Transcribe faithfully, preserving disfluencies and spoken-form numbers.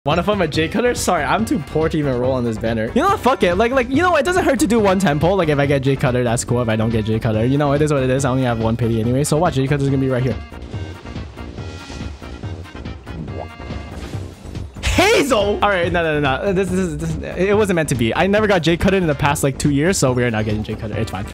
Wanna find my J cutter? Sorry, I'm too poor to even roll on this banner. You know what? Fuck it. Like, like you know, it doesn't hurt to do one tempo. Like, if I get J cutter, that's cool. If I don't get J cutter, you know, it is what it is. I only have one pity anyway. So watch, J cutter's gonna be right here. Hazel! All right, no, no, no, no. This, this, this, it wasn't meant to be. I never got J cutter in the past like two years, so we're not getting J cutter. It's fine.